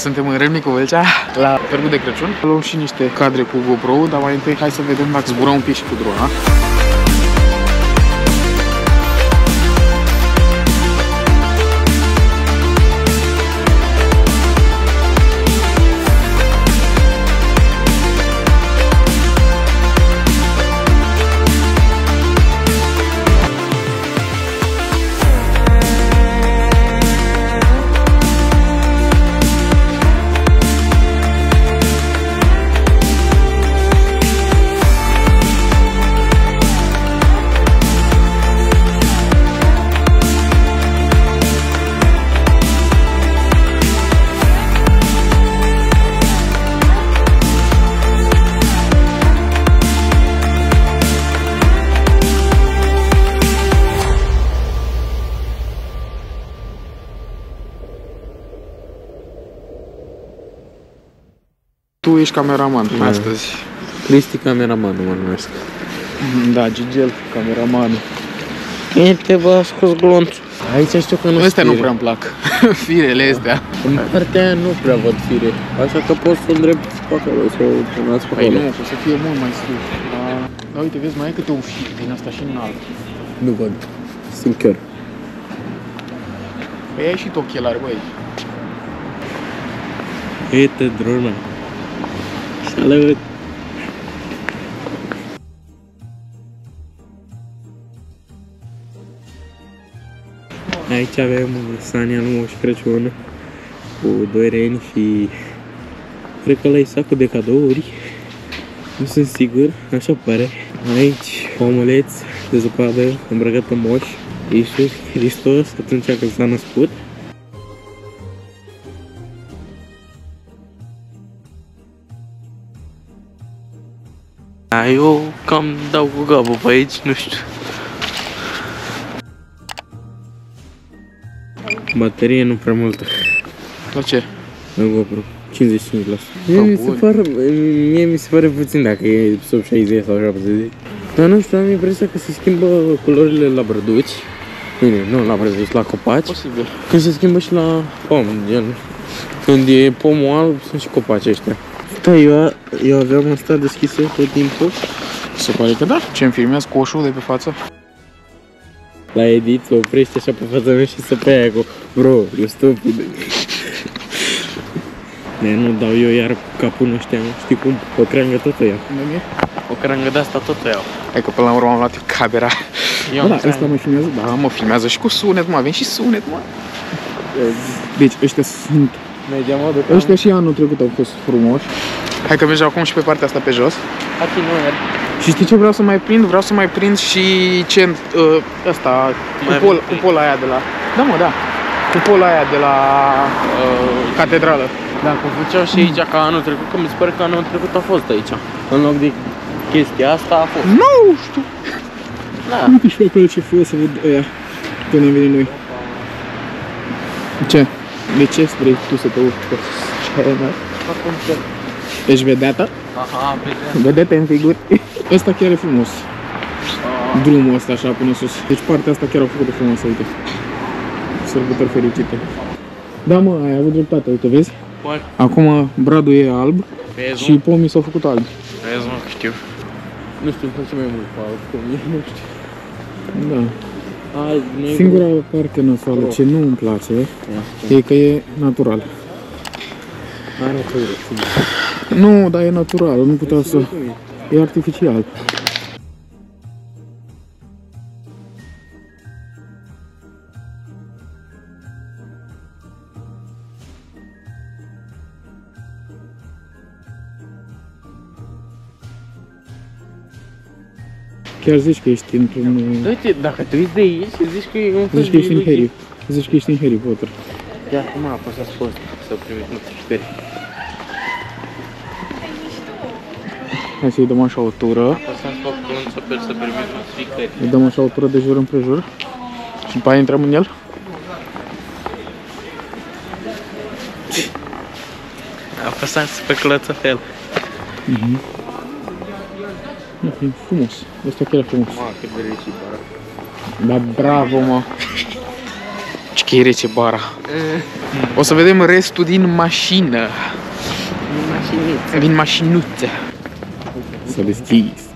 Suntem în Râmnicu Vâlcea, la Târgul de Crăciun. Luăm și niște cadre cu GoPro, dar mai întâi hai să vedem dacă zburăm un pic și cu drona. Tu ești cameraman astăzi. Cristi cameramanul mă numesc. Da, Gigel, cameramanul. Te v-a scos glonțul. Aici știu că nu astea nu prea-mi plac. Firele astea. În partea aia nu prea văd fire. Așa că poți să-l îndrepti pe acolo, să o punați pe acolo. Păi nu, că să fie mult mai sus. Da, uite, vezi, mai e câte un fir din asta și înalt. Nu văd. Sincer. Păi ai și tu ochelari, băi. Uite drona. Salut! Aici avem Sania lui Moș Crăciun cu 2 reni și cred că ăla-i sacul de cadouri. Nu sunt sigur, așa pare. Aici omuleț de zăpadă îmbrăcat în moș. Iisus Hristos atunci când s-a născut. Eu cam dau cu capul pe aici, nu știu. Baterie nu prea multă. La ce? La GoPro, 55%. Mie mi se pare puțin dacă e sub 60 sau 70. Dar nu știu, am impresia că se schimbă culorile la brăduci. Bine, nu la brăduci, la copaci. Posibil. Când se schimbă și la pom, gen. Când e pomul alb, sunt și copaci ăștia. Da, eu aveam asta deschisă tot timpul. Se pare că da. Ce-mi filmează coșul de pe față? La edit se oprește așa pe fața mea și se pe aia cu bro, e stupid. Nu dau eu iar capul în ăștia, știi cum? O creangă tot o iau. O creangă de asta tot o iau. Hai că până la urmă am luat eu camera. Da, ăsta mă filmează? Da, mă filmează și cu sunet, mă, avem și sunet, mă. Deci ăștia sunt... Ăștia și anul trecut au fost frumoși. Hai că mergem acum și pe partea asta pe jos. Și știi ce vreau să mai prind? Vreau să mai prind și ăsta, cupola aia de la... Da, mă, da. Cupola aia de la catedrală. Da, că făceau și aici ca anul trecut, că mi se pare că anul trecut a fost aici. În loc de chestia asta a fost. Nu știu. Da. Uite și acolo ce frumos să văd ăia când am venit noi. Ce? De ce vrei tu să te urci pe scenă? Ești vedeată? Aha, vedetă. Vedete în figuri. Ăsta chiar e frumos. Drumul ăsta așa până sus. Deci partea asta chiar a făcut de frumoasă, uite. Sărbători fericite. Da, mă, ai avut dreptate, uite, vezi? Acum bradul e alb și pomii s-au făcut albi. Vezi, mă, că știu. Nu știu, îmi place mai mult pe alb, pomii, nu știu. Da. Alb, negru. Singura parte nasoală ce nu îmi place e că e natural. Nu, dar e natural, nu putea să... E artificial. Chiar zici că ești într-un... Uite, dacă te uiți de aici, zici că e un fel de... Zici că ești în Harry. Zici că ești în Harry Potter. Ia, acum apăsați pe ăsta, să primiți notificări. Hai să-i dăm așa o tură. Apăsați pe clown să primiți notificări. Îi dăm așa o tură de jur împrejur. Și după aia intrăm în el. Apăsați pe cloțăfel. E frumos. Ăsta chiar e frumos. Mă, cât de reci, Da, bravo, mă. că e rece bara. O să vedem restul din mașină. Din mașinuță. S-a deschis.